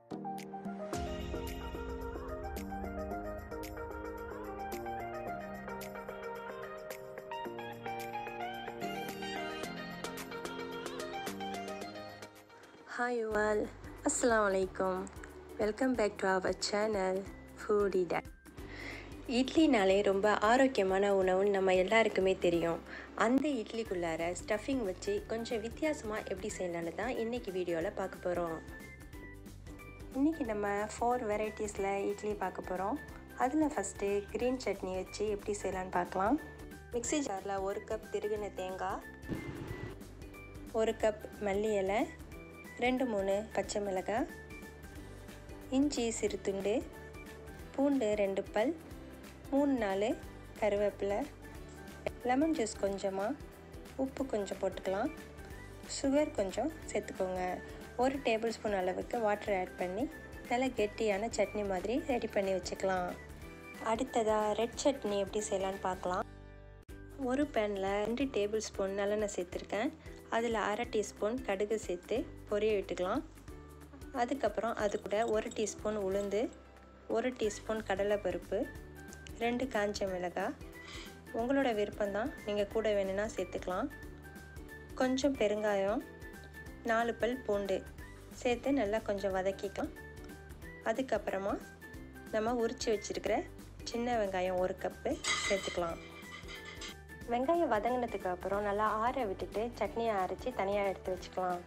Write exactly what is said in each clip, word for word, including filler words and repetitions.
Hi you all, Assalamu alaikum. Welcome back to our channel Foodie Dad. இட்லினாலே ரொம்ப ஆரோக்கியமான உணவுன்னு நம்ம எல்லாருக்குமே தெரியும். அந்த இட்லிக்குள்ளார ஸ்டஃபிங் வச்சு கொஞ்சம் வித்தியாசமாக எப்படி செய்யலான்னு தான் இன்றைக்கி வீடியோவில் பார்க்க போகிறோம். இன்றைக்கி நம்ம ஃபோர் வெரைட்டிஸில் இட்லி பார்க்க போகிறோம். அதில் ஃபஸ்ட்டு க்ரீன் சட்னி வச்சு எப்படி செய்யலான்னு பார்க்கலாம். மிக்ஸி ஜாரில் ஒரு கப் திருகின தேங்காய், ஒரு கப் மல்லி இலை, ரெண்டு மூணு பச்சை மிளகாய், இஞ்சி சிறு துண்டு, பூண்டு ரெண்டு பல், மூணு நாலு கருவேப்பிலை, லெமன் ஜூஸ் கொஞ்சமாக, உப்பு கொஞ்சம் போட்டுக்கலாம், சுகர் கொஞ்சம் சேர்த்துக்கோங்க. ஒரு டேபிள் ஸ்பூன் அளவுக்கு வாட்டர் ஆட் பண்ணி நல்லா கெட்டியான சட்னி மாதிரி ரெடி பண்ணி வச்சுக்கலாம். அடுத்ததாக ரெட் சட்னி எப்படி செய்யலான்னு பார்க்கலாம். ஒரு பேனில் ரெண்டு டேபிள் ஸ்பூன் நல்லெண்ணெய் சேர்த்துருக்கேன். அதில் அரை டீஸ்பூன் கடுகு சேர்த்து பொரிய விட்டுக்கலாம். அதுக்கப்புறம் அது கூட ஒரு டீஸ்பூன் உளுந்து, ஒரு டீஸ்பூன் கடலைப்பருப்பு, ரெண்டு காஞ்ச மிளகாய், உங்களோட விருப்பம்தான், நீங்கள் கூட வேணும்னா சேர்த்துக்கலாம், கொஞ்சம் பெருங்காயம், நாலு பல் பூண்டு சேர்த்து நல்லா கொஞ்சம் வதக்கிக்கலாம். அதுக்கப்புறமா நம்ம உரித்து வச்சுருக்கிற சின்ன வெங்காயம் ஒரு கப்பு சேர்த்துக்கலாம். வெங்காயம் வதங்கினதுக்கு அப்புறம் நல்லா ஆற விட்டுட்டு சட்னியை அரைச்சி தனியாக எடுத்து வச்சுக்கலாம்.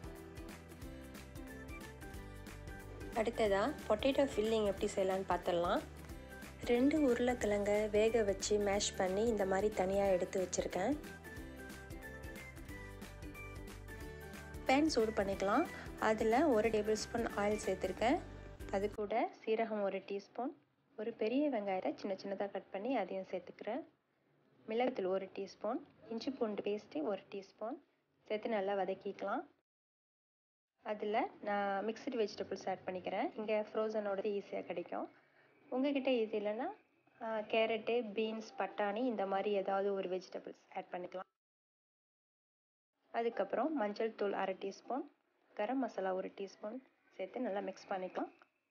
அடுத்ததாக பொட்டேட்டோ ஃபில்லிங் எப்படி செய்யலான்னு பார்த்துடலாம். ரெண்டு உருளைக்கிழங்கை வேக வச்சு மேஷ் பண்ணி இந்த மாதிரி தனியாக எடுத்து வச்சுருக்கேன். பேன் சூடு பண்ணிக்கலாம். அதில் ஒரு டேபிள் ஸ்பூன் ஆயில் சேர்த்துருக்கேன். அது கூட சீரகம் ஒரு டீஸ்பூன், ஒரு பெரிய வெங்காயத்தை சின்ன சின்னதாக கட் பண்ணி அதையும் சேர்த்துக்கிறேன். மிளகுத்தூள் ஒரு டீஸ்பூன், இஞ்சி பூண்டு பேஸ்ட்டு ஒரு டீஸ்பூன் சேர்த்து நல்லா வதக்கிக்கலாம். அதில் நான் மிக்ஸ்டு வெஜிடபிள்ஸ் ஆட் பண்ணிக்கிறேன். இங்கே ஃப்ரோசனோடது ஈஸியாக கிடைக்கும். உங்கள்கிட்ட இது இல்லைன்னா கேரட்டு, பீன்ஸ், பட்டாணி இந்த மாதிரி ஏதாவது ஒரு வெஜிடபிள்ஸ் ஆட் பண்ணிக்கலாம். அதுக்கப்புறம் மஞ்சள் தூள் அரை டீஸ்பூன், கரம் மசாலா ஒரு டீஸ்பூன் சேர்த்து நல்லா மிக்ஸ் பண்ணிக்கலாம்.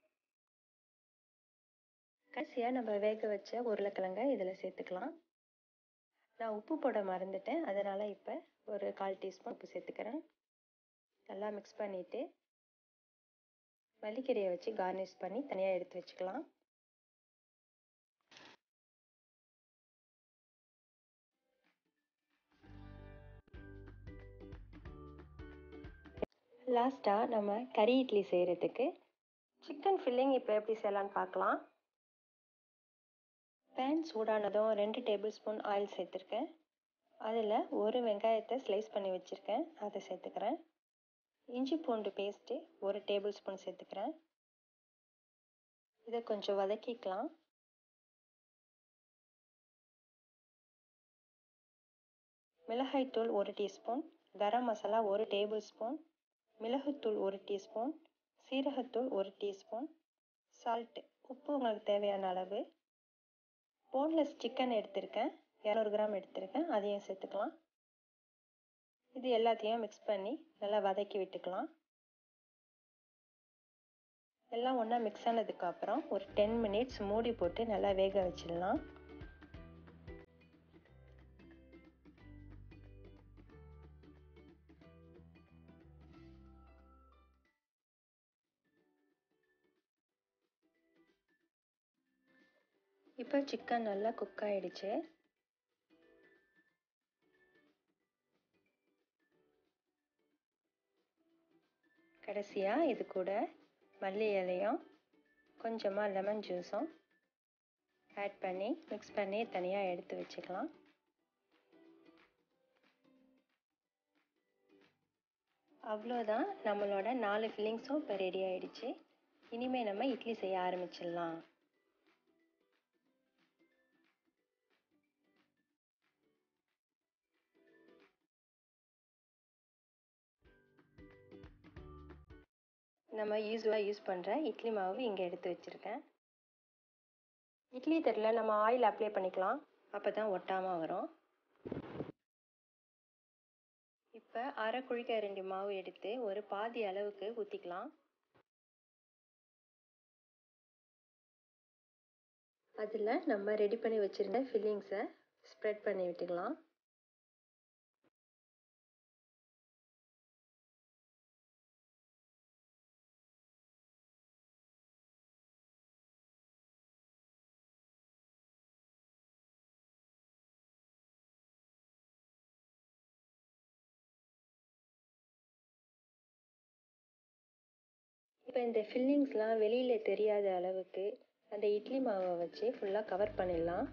கடைசியாக நம்ம வேக வச்ச உருளைக்கிழங்கை இதில் சேர்த்துக்கலாம். நான் உப்பு போட மறந்துட்டேன், அதனால் இப்போ ஒரு கால் டீஸ்பூன் உப்பு சேர்த்துக்கிறேன். நல்லா மிக்ஸ் பண்ணிவிட்டு மல்லிக்கீரையை வச்சு கார்னிஷ் பண்ணி தனியாக எடுத்து வச்சுக்கலாம். லாஸ்ட்டாக நம்ம கறி இட்லி செய்கிறதுக்கு சிக்கன் ஃபில்லிங் இப்போ எப்படி செய்யலான்னு பார்க்கலாம். பேன் சூடானதும் ரெண்டு டேபிள் ஸ்பூன் ஆயில் சேர்த்துருக்கேன். அதில் ஒரு வெங்காயத்தை ஸ்லைஸ் பண்ணி வச்சுருக்கேன், அதை சேர்த்துக்கிறேன். இஞ்சி பூண்டு பேஸ்ட்டு ஒரு டேபிள் ஸ்பூன் சேர்த்துக்கிறேன். இதை கொஞ்சம் வதக்கிக்கலாம். மிளகாய்த்தூள் ஒரு டீஸ்பூன், கரம் மசாலா ஒரு டேபிள் ஸ்பூன், மிளகுத்தூள் ஒரு டீஸ்பூன், சீரகத்தூள் ஒரு டீஸ்பூன், சால்ட்டு உப்பு உங்களுக்கு தேவையான அளவு, போன்லெஸ் சிக்கன் எடுத்திருக்கேன், இரநூறு கிராம் எடுத்திருக்கேன், அதையும் சேர்த்துக்கலாம். இது எல்லாத்தையும் மிக்ஸ் பண்ணி நல்லா வதக்கி விட்டுக்கலாம். எல்லாம் ஒன்றா மிக்ஸ் ஆனதுக்கு அப்புறம் ஒரு டென் மினிட்ஸ் மூடி போட்டு நல்லா வேக வச்சிடலாம். இப்போ சிக்கன் நல்லா குக் ஆகிடுச்சு. கடைசியாக இது கூட மல்லி இலையும் கொஞ்சமாக லெமன் ஜூஸும் ஆட் பண்ணி மிக்ஸ் பண்ணி தனியாக எடுத்து வச்சுக்கலாம். அவ்வளோதான், நம்மளோட நாலு ஃபில்லிங்ஸும் இப்போ ரெடி ஆகிடுச்சு. இனிமேல் நம்ம இட்லி செய்ய ஆரம்பிச்சிடலாம். நம்ம யூஸ்வலாக யூஸ் பண்ணுற இட்லி மாவு இங்கே எடுத்து வச்சுருக்கேன். இட்லி தட்டில் நம்ம ஆயில் அப்ளை பண்ணிக்கலாம், அப்போ தான் ஒட்டாமல் வரும். இப்போ அரை குழிக்கரண்டி மாவு எடுத்து ஒரு பாதி அளவுக்கு ஊற்றிக்கலாம். அதில் நம்ம ரெடி பண்ணி வச்சுருந்த ஃபில்லிங்ஸை ஸ்ப்ரெட் பண்ணி விட்டுக்கலாம். இப்போ இந்த ஃபில்லிங்ஸ்லாம் வெளியில் தெரியாத அளவுக்கு அந்த இட்லி மாவை வச்சு ஃபுல்லாக கவர் பண்ணிடலாம்.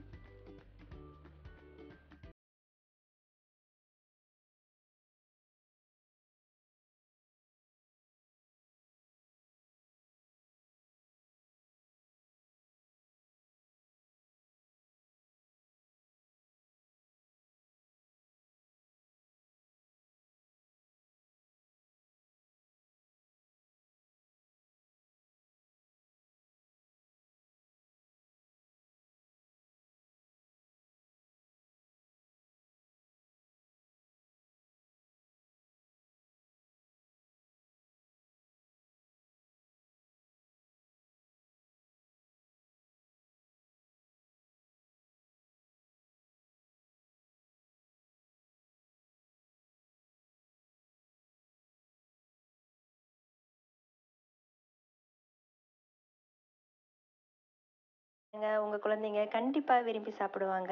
உங்கள் குழந்தைங்க கண்டிப்பாக விரும்பி சாப்பிடுவாங்க.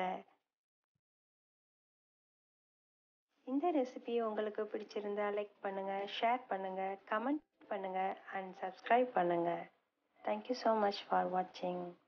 இந்த ரெசிபி உங்களுக்கு பிடிச்சிருந்தா லைக் பண்ணுங்கள், ஷேர் பண்ணுங்கள், கமெண்ட் பண்ணுங்கள் அண்ட் சப்ஸ்கிரைப் பண்ணுங்கள். தேங்க்யூ ஸோ மச் ஃபார் வாட்சிங்.